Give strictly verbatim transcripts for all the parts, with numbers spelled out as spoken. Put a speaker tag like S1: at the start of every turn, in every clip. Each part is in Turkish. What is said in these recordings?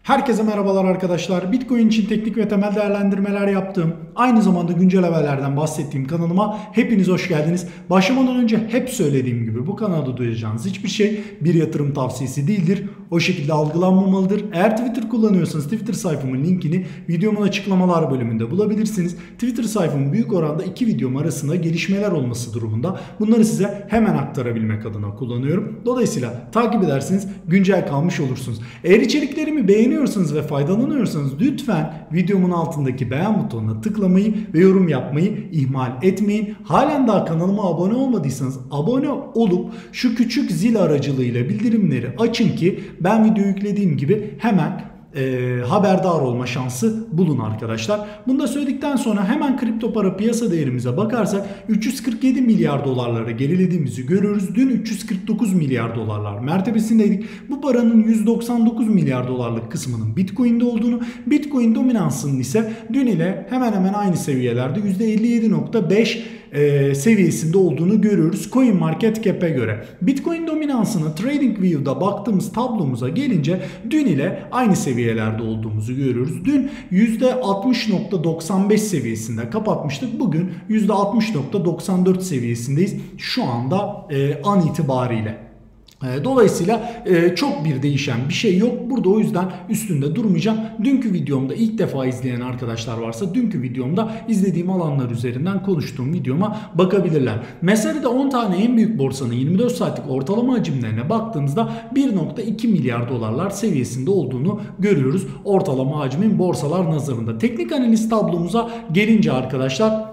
S1: Herkese merhabalar arkadaşlar. Bitcoin için teknik ve temel değerlendirmeler yaptığım, aynı zamanda güncel haberlerden bahsettiğim kanalıma hepiniz hoş geldiniz. Başlamadan önce hep söylediğim gibi bu kanalda duyacağınız hiçbir şey bir yatırım tavsiyesi değildir. O şekilde algılanmamalıdır. Eğer Twitter kullanıyorsanız Twitter sayfamın linkini videomun açıklamalar bölümünde bulabilirsiniz. Twitter sayfamın büyük oranda iki videom arasında gelişmeler olması durumunda bunları size hemen aktarabilmek adına kullanıyorum. Dolayısıyla takip ederseniz güncel kalmış olursunuz. Eğer içeriklerimi beğeniyorsanız ve faydalanıyorsanız lütfen videomun altındaki beğen butonuna tıklamayı ve yorum yapmayı ihmal etmeyin. Halen daha kanalıma abone olmadıysanız abone olup şu küçük zil aracılığıyla bildirimleri açın ki ben video yüklediğim gibi hemen E, haberdar olma şansı bulun arkadaşlar. Bunu da söyledikten sonra hemen kripto para piyasa değerimize bakarsak üç yüz kırk yedi milyar dolarlara gerilediğimizi görüyoruz. Dün üç yüz kırk dokuz milyar dolarlar mertebesindeydik. Bu paranın yüz doksan dokuz milyar dolarlık kısmının Bitcoin'de olduğunu, Bitcoin dominansının ise dün ile hemen hemen aynı seviyelerde yüzde elli yedi nokta beş E, seviyesinde olduğunu görüyoruz CoinMarketCap'e göre. Bitcoin dominansına TradingView'da baktığımız tablomuza gelince dün ile aynı seviyelerde olduğumuzu görüyoruz. Dün yüzde altmış nokta doksan beş seviyesinde kapatmıştık. Bugün yüzde altmış nokta doksan dört seviyesindeyiz şu anda e, an itibariyle. Dolayısıyla çok bir değişen bir şey yok. Burada o yüzden üstünde durmayacağım. Dünkü videomda ilk defa izleyen arkadaşlar varsa dünkü videomda izlediğim alanlar üzerinden konuştuğum videoma bakabilirler. Meselede on tane en büyük borsanın yirmi dört saatlik ortalama hacimlerine baktığımızda bir nokta iki milyar dolarlar seviyesinde olduğunu görüyoruz. Ortalama hacmin borsalar nazarında. Teknik analiz tablomuza gelince arkadaşlar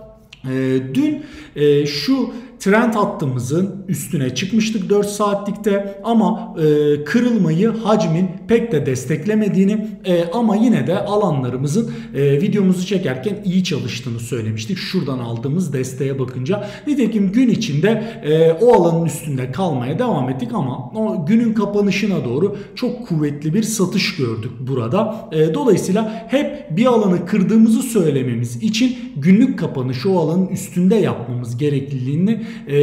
S1: dün şu trend hattımızın üstüne çıkmıştık dört saatlikte ama e, kırılmayı hacmin pek de desteklemediğini e, ama yine de alanlarımızın e, videomuzu çekerken iyi çalıştığını söylemiştik. Şuradan aldığımız desteğe bakınca nitekim gün içinde e, o alanın üstünde kalmaya devam ettik ama o günün kapanışına doğru çok kuvvetli bir satış gördük burada. E, dolayısıyla hep bir alanı kırdığımızı söylememiz için günlük kapanışı o alanın üstünde yapmamız gerekliliğini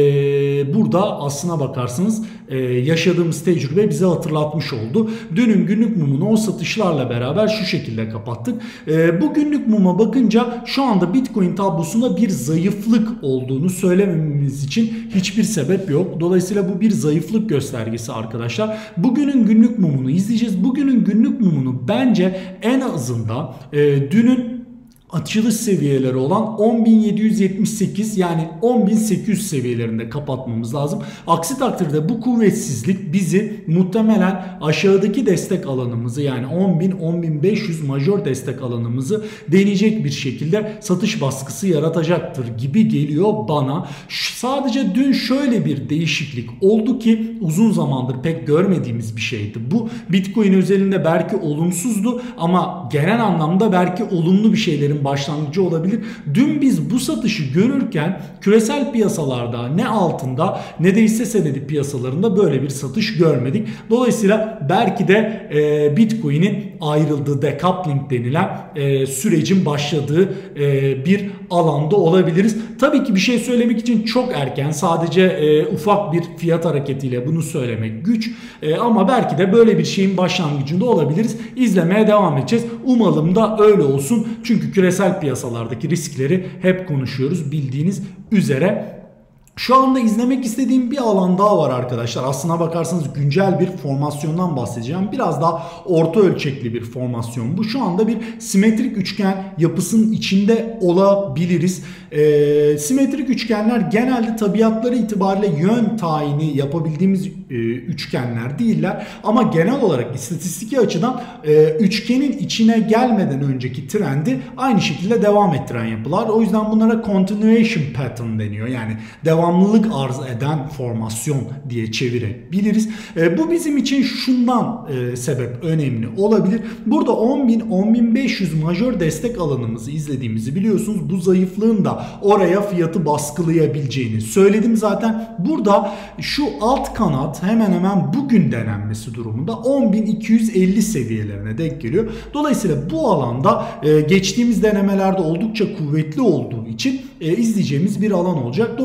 S1: Ee, burada aslına bakarsanız e, yaşadığımız tecrübe bize hatırlatmış oldu. Dünün günlük mumunu o satışlarla beraber şu şekilde kapattık. E, bu günlük muma bakınca şu anda Bitcoin tablosunda bir zayıflık olduğunu söylememiz için hiçbir sebep yok. Dolayısıyla bu bir zayıflık göstergesi arkadaşlar. Bugünün günlük mumunu izleyeceğiz. Bugünün günlük mumunu bence en azından e, dünün açılış seviyeleri olan on bin yedi yüz yetmiş sekiz yani on bin sekiz yüz seviyelerinde kapatmamız lazım. Aksi takdirde bu kuvvetsizlik bizi muhtemelen aşağıdaki destek alanımızı yani on bin on bin beş yüz major destek alanımızı deneyecek bir şekilde satış baskısı yaratacaktır gibi geliyor bana. Sadece dün şöyle bir değişiklik oldu ki uzun zamandır pek görmediğimiz bir şeydi. Bu Bitcoin özelinde belki olumsuzdu ama genel anlamda belki olumlu bir şeylerin başlangıcı olabilir. Dün biz bu satışı görürken küresel piyasalarda ne altında ne de hisse senedi piyasalarında böyle bir satış görmedik. Dolayısıyla belki de e, Bitcoin'in ayrıldığı decoupling denilen e, sürecin başladığı e, bir alanda olabiliriz. Tabii ki bir şey söylemek için çok erken. Sadece e, ufak bir fiyat hareketiyle bunu söylemek güç. E, ama belki de böyle bir şeyin başlangıcında olabiliriz. İzlemeye devam edeceğiz. Umalım da öyle olsun. Çünkü küresel piyasalardaki riskleri hep konuşuyoruz bildiğiniz üzere. Şu anda izlemek istediğim bir alan daha var arkadaşlar. Aslına bakarsanız güncel bir formasyondan bahsedeceğim. Biraz daha orta ölçekli bir formasyon bu. Şu anda bir simetrik üçgen yapısının içinde olabiliriz. Ee, simetrik üçgenler genelde tabiatları itibariyle yön tayini yapabildiğimiz e, üçgenler değiller. Ama genel olarak istatistiki açıdan e, üçgenin içine gelmeden önceki trendi aynı şekilde devam ettiren yapılar. O yüzden bunlara continuation pattern deniyor. Yani devam devamlılık arz eden formasyon diye çevirebiliriz. E, bu bizim için şundan e, sebep önemli olabilir. Burada on bin on bin beş yüz majör destek alanımızı izlediğimizi biliyorsunuz. Bu zayıflığın da oraya fiyatı baskılayabileceğini söyledim zaten. Burada şu alt kanat hemen hemen bugün denenmesi durumunda on bin iki yüz elli seviyelerine denk geliyor. Dolayısıyla bu alanda e, geçtiğimiz denemelerde oldukça kuvvetli olduğu için e, izleyeceğimiz bir alan olacak. Dolayısıyla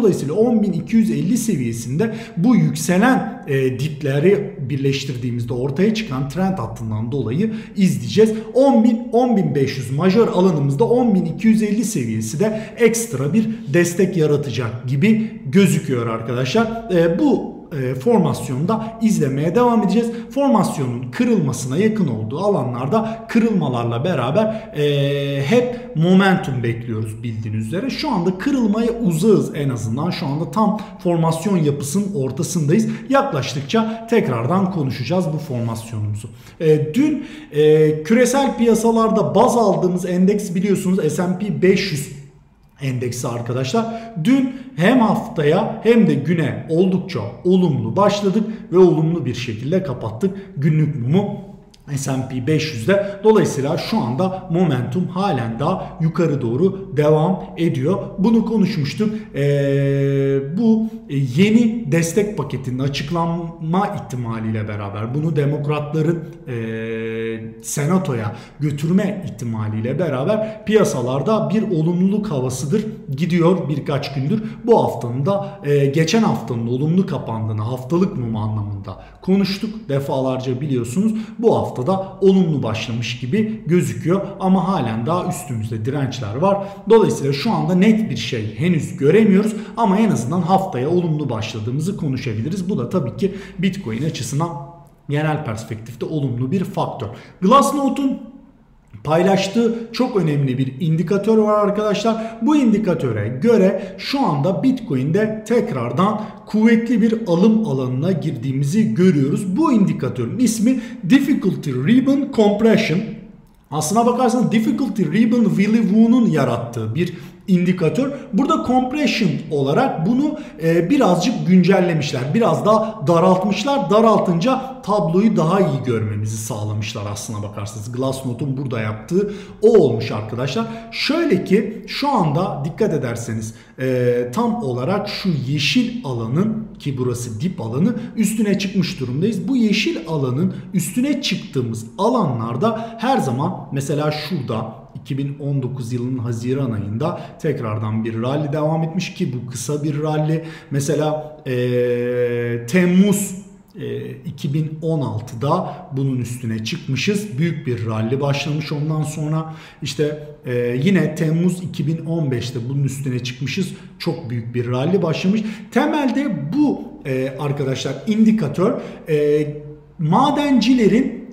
S1: on bin iki yüz elli seviyesinde bu yükselen e, dipleri birleştirdiğimizde ortaya çıkan trend hattından dolayı izleyeceğiz. on bin on bin beş yüz majör alanımızda on bin iki yüz elli seviyesi de ekstra bir destek yaratacak gibi gözüküyor arkadaşlar. E, bu E, formasyonda izlemeye devam edeceğiz. Formasyonun kırılmasına yakın olduğu alanlarda kırılmalarla beraber e, hep momentum bekliyoruz bildiğiniz üzere. Şu anda kırılmaya uzağız en azından. Şu anda tam formasyon yapısının ortasındayız. Yaklaştıkça tekrardan konuşacağız bu formasyonumuzu. E, dün e, küresel piyasalarda baz aldığımız endeks biliyorsunuz S and P beş yüz endeksi arkadaşlar. Dün hem haftaya hem de güne oldukça olumlu başladık ve olumlu bir şekilde kapattık günlük mumu S and P beş yüzde. Dolayısıyla şu anda momentum halen daha yukarı doğru devam ediyor. Bunu konuşmuştuk. Ee, bu yeni destek paketinin açıklanma ihtimaliyle beraber, bunu demokratların e, senatoya götürme ihtimaliyle beraber piyasalarda bir olumluluk havasıdır gidiyor birkaç gündür. Bu haftanın da e, geçen haftanın olumlu kapandığını, haftalık mumu anlamında konuştuk defalarca biliyorsunuz. Bu hafta da olumlu başlamış gibi gözüküyor ama halen daha üstümüzde dirençler var. Dolayısıyla şu anda net bir şey henüz göremiyoruz ama en azından haftaya olumlu başladığımızı konuşabiliriz. Bu da tabii ki Bitcoin açısından genel perspektifte olumlu bir faktör. Glassnode'un paylaştığı çok önemli bir indikatör var arkadaşlar. Bu indikatöre göre şu anda Bitcoin'de tekrardan kuvvetli bir alım alanına girdiğimizi görüyoruz. Bu indikatörün ismi Difficulty Ribbon Compression. Aslına bakarsanız Difficulty Ribbon Willy Woo'nun yarattığı bir indikatör. Burada compression olarak bunu e, birazcık güncellemişler. Biraz daha daraltmışlar. Daraltınca tabloyu daha iyi görmemizi sağlamışlar aslına bakarsanız. Glassnode'un burada yaptığı o olmuş arkadaşlar. Şöyle ki şu anda dikkat ederseniz e, tam olarak şu yeşil alanın, ki burası dip alanı, üstüne çıkmış durumdayız. Bu yeşil alanın üstüne çıktığımız alanlarda her zaman mesela şurada iki bin on dokuz yılının Haziran ayında tekrardan bir rally devam etmiş ki bu kısa bir rally. Mesela ee, Temmuz e, iki bin on altıda bunun üstüne çıkmışız. Büyük bir rally başlamış ondan sonra. İşte e, yine Temmuz iki bin on beşte bunun üstüne çıkmışız. Çok büyük bir rally başlamış. Temelde bu e, arkadaşlar indikatör e, madencilerin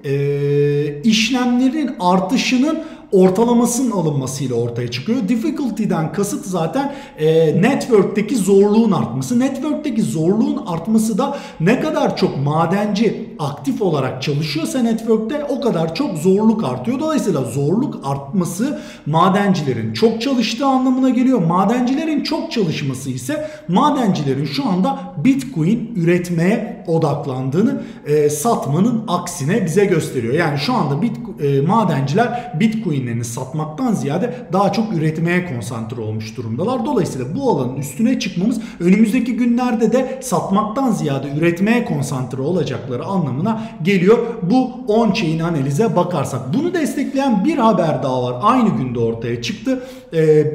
S1: e, işlemlerin artışının ortalamasının alınmasıyla ortaya çıkıyor. Difficulty'den kasıt zaten e, network'teki zorluğun artması. Network'teki zorluğun artması da ne kadar çok madenci aktif olarak çalışıyorsa network'te o kadar çok zorluk artıyor. Dolayısıyla zorluk artması madencilerin çok çalıştığı anlamına geliyor. Madencilerin çok çalışması ise madencilerin şu anda Bitcoin üretmeye odaklandığını e, satmanın aksine bize gösteriyor. Yani şu anda bit, e, madenciler Bitcoin satmaktan ziyade daha çok üretmeye konsantre olmuş durumdalar. Dolayısıyla bu alanın üstüne çıkmamız önümüzdeki günlerde de satmaktan ziyade üretmeye konsantre olacakları anlamına geliyor. Bu on-chain analize bakarsak. Bunu destekleyen bir haber daha var. Aynı günde ortaya çıktı. Ee,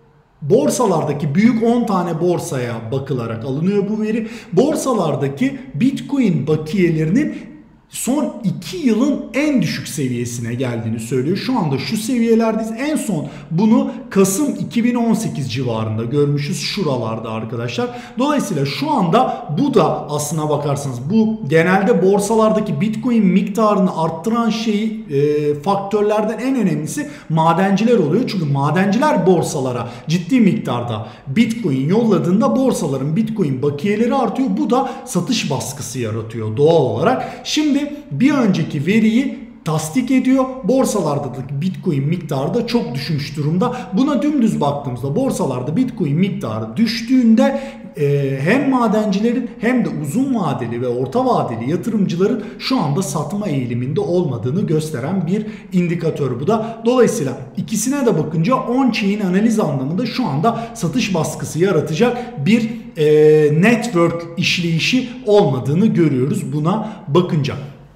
S1: Borsalardaki büyük on tane borsaya bakılarak alınıyor bu veri. Borsalardaki Bitcoin bakiyelerinin son iki yılın en düşük seviyesine geldiğini söylüyor. Şu anda şu seviyelerdeyiz. En son bunu Kasım iki bin on sekiz civarında görmüşüz. Şuralarda arkadaşlar. Dolayısıyla şu anda bu da aslına bakarsanız bu genelde borsalardaki Bitcoin miktarını arttıran şey e, faktörlerden en önemlisi madenciler oluyor. Çünkü madenciler borsalara ciddi miktarda Bitcoin yolladığında borsaların Bitcoin bakiyeleri artıyor. Bu da satış baskısı yaratıyor doğal olarak. Şimdi bir önceki veriyi tasdik ediyor. Borsalardaki Bitcoin miktarı da çok düşmüş durumda. Buna dümdüz baktığımızda borsalarda Bitcoin miktarı düştüğünde e, hem madencilerin hem de uzun vadeli ve orta vadeli yatırımcıların şu anda satma eğiliminde olmadığını gösteren bir indikatör bu da. Dolayısıyla ikisine de bakınca on-chain analiz anlamında şu anda satış baskısı yaratacak bir e, network işleyişi olmadığını görüyoruz buna bakınca.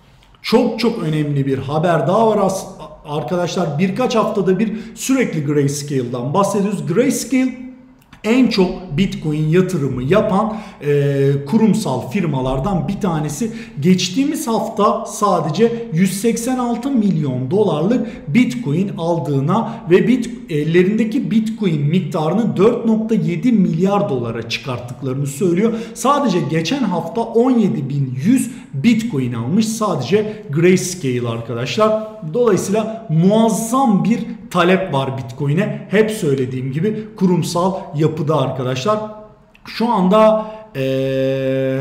S1: Çok çok önemli bir haber daha var arkadaşlar. Birkaç haftada bir sürekli Grayscale'dan bahsediyoruz. Grayscale en çok Bitcoin yatırımı yapan e, kurumsal firmalardan bir tanesi. Geçtiğimiz hafta sadece yüz seksen altı milyon dolarlık Bitcoin aldığına ve bit, ellerindeki Bitcoin miktarını dört nokta yedi milyar dolara çıkarttıklarını söylüyor. Sadece geçen hafta on yedi bin yüz Bitcoin almış sadece Grayscale arkadaşlar. Dolayısıyla muazzam bir talep var Bitcoin'e. Hep söylediğim gibi kurumsal yapıda arkadaşlar. Şu anda ee,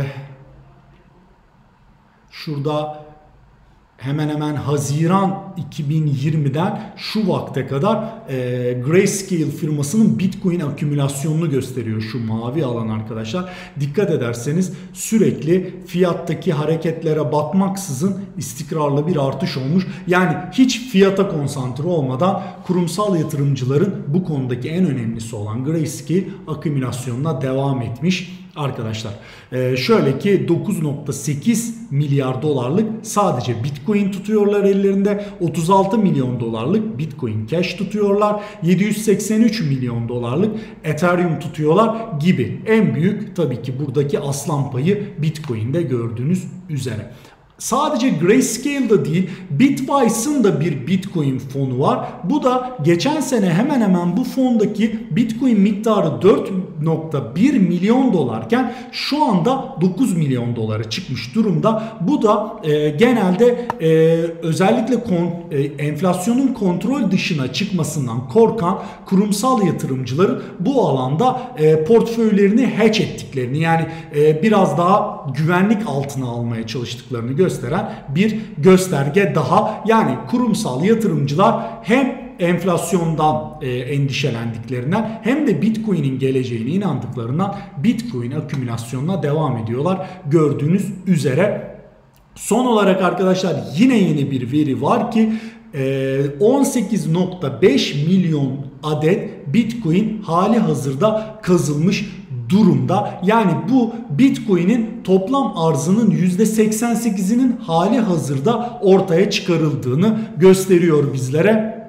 S1: şurada hemen hemen Haziran iki bin yirmiden şu vakte kadar e, Grayscale firmasının Bitcoin akümülasyonunu gösteriyor şu mavi alan arkadaşlar. Dikkat ederseniz sürekli fiyattaki hareketlere bakmaksızın istikrarlı bir artış olmuş. Yani hiç fiyata konsantre olmadan kurumsal yatırımcıların bu konudaki en önemlisi olan Grayscale akümülasyonuna devam etmiş. Arkadaşlar ee, şöyle ki dokuz nokta sekiz milyar dolarlık sadece Bitcoin tutuyorlar ellerinde, otuz altı milyon dolarlık Bitcoin Cash tutuyorlar, yedi yüz seksen üç milyon dolarlık Ethereum tutuyorlar gibi. En büyük tabii ki buradaki aslan payı Bitcoin'de gördüğünüz üzere. Sadece Grayscale'da değil, Bitwise'ın da bir Bitcoin fonu var. Bu da geçen sene hemen hemen bu fondaki Bitcoin miktarı dört nokta bir milyon dolarken şu anda dokuz milyon dolara çıkmış durumda. Bu da e, genelde e, özellikle kon, e, enflasyonun kontrol dışına çıkmasından korkan kurumsal yatırımcıların bu alanda e, portföylerini hedge ettiklerini, yani e, biraz daha güvenlik altına almaya çalıştıklarını gösteriyor. gösteren bir gösterge daha. Yani kurumsal yatırımcılar hem enflasyondan e, endişelendiklerinden hem de Bitcoin'in geleceğine inandıklarından Bitcoin akümülasyonuna devam ediyorlar. Gördüğünüz üzere. Son olarak arkadaşlar yine yeni bir veri var ki on sekiz nokta beş milyon adet Bitcoin hali hazırda kazılmış durumda. Yani bu Bitcoin'in toplam arzının yüzde seksen sekizinin hali hazırda ortaya çıkarıldığını gösteriyor bizlere.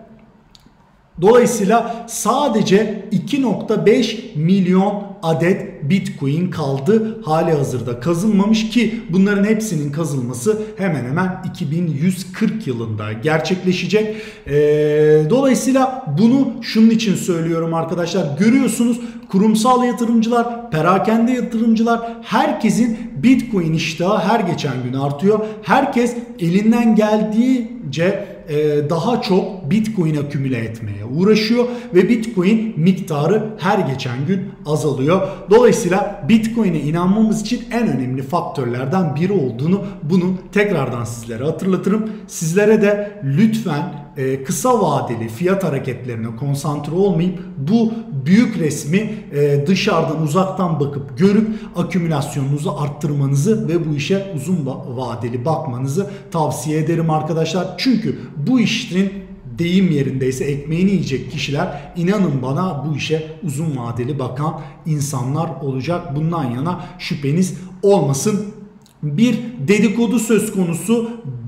S1: Dolayısıyla sadece iki nokta beş milyon adet Bitcoin kaldı hali hazırda kazılmamış ki bunların hepsinin kazılması hemen hemen iki bin yüz kırk yılında gerçekleşecek. Ee, dolayısıyla bunu şunun için söylüyorum arkadaşlar, görüyorsunuz kurumsal yatırımcılar, perakende yatırımcılar, herkesin Bitcoin iştahı her geçen gün artıyor. Herkes elinden geldiğince daha çok Bitcoin akümüle etmeye uğraşıyor ve Bitcoin miktarı her geçen gün azalıyor. Dolayısıyla Bitcoin'e inanmamız için en önemli faktörlerden biri olduğunu bunu tekrardan sizlere hatırlatırım. Sizlere de lütfen kısa vadeli fiyat hareketlerine konsantre olmayıp bu büyük resmi dışarıdan uzaktan bakıp görüp akümülasyonunuzu arttırmanızı ve bu işe uzun vadeli bakmanızı tavsiye ederim arkadaşlar. Çünkü bu işin deyim yerindeyse ekmeğini yiyecek kişiler, inanın bana, bu işe uzun vadeli bakan insanlar olacak. Bundan yana şüpheniz olmasın. Bir dedikodu söz konusu.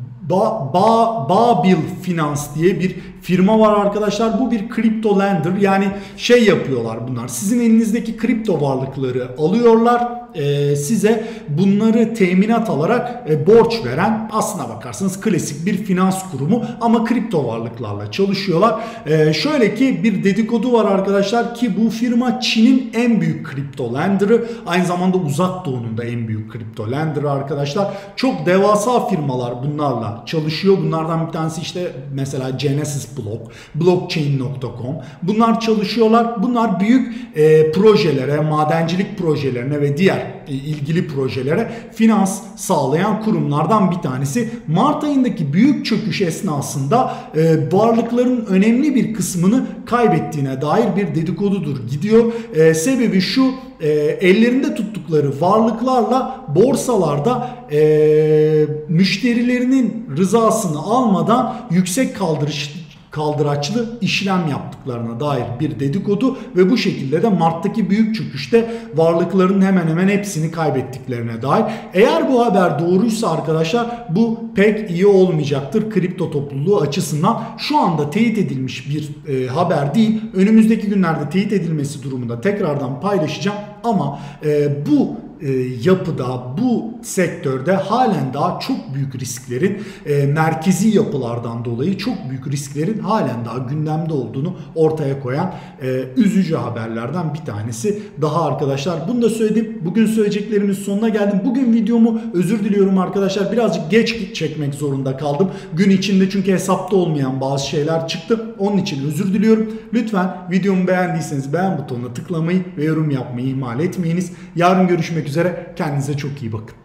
S1: Ba, ba, Babil Finance diye bir firma var arkadaşlar. Bu bir kripto lender, yani şey yapıyorlar bunlar. Sizin elinizdeki kripto varlıkları alıyorlar. E, size bunları teminat alarak e, borç veren, aslına bakarsanız klasik bir finans kurumu ama kripto varlıklarla çalışıyorlar. E, şöyle ki bir dedikodu var arkadaşlar ki bu firma Çin'in en büyük kripto lender'ı, aynı zamanda Uzak Doğu'nun da en büyük kripto lender'ı arkadaşlar. Çok devasa firmalar bunlarla çalışıyor. Bunlardan bir tanesi işte mesela Genesis Block, blockchain nokta com. Bunlar çalışıyorlar. Bunlar büyük e, projelere, madencilik projelerine ve diğer e, ilgili projelere finans sağlayan kurumlardan bir tanesi. Mart ayındaki büyük çöküş esnasında e, varlıkların önemli bir kısmını kaybettiğine dair bir dedikodudur gidiyor. E, sebebi şu: E, ellerinde tuttukları varlıklarla borsalarda e, müşterilerinin rızasını almadan yüksek kaldırış kaldıraçlı işlem yaptıklarına dair bir dedikodu ve bu şekilde de Mart'taki büyük çöküşte varlıklarının hemen hemen hepsini kaybettiklerine dair. Eğer bu haber doğruysa arkadaşlar bu pek iyi olmayacaktır kripto topluluğu açısından. Şu anda teyit edilmiş bir e, haber değil. Önümüzdeki günlerde teyit edilmesi durumunda tekrardan paylaşacağım ama e, bu e, yapıda, bu sektörde halen daha çok büyük risklerin e, merkezi yapılardan dolayı çok büyük risklerin halen daha gündemde olduğunu ortaya koyan e, üzücü haberlerden bir tanesi daha arkadaşlar. Bunu da söyledim. Bugün söyleyeceklerimin sonuna geldim. Bugün videomu özür diliyorum arkadaşlar. Birazcık geç çekmek zorunda kaldım. Gün içinde çünkü hesapta olmayan bazı şeyler çıktı. Onun için özür diliyorum. Lütfen videomu beğendiyseniz beğen butonuna tıklamayı ve yorum yapmayı ihmal etmeyiniz. Yarın görüşmek üzere. Kendinize çok iyi bakın.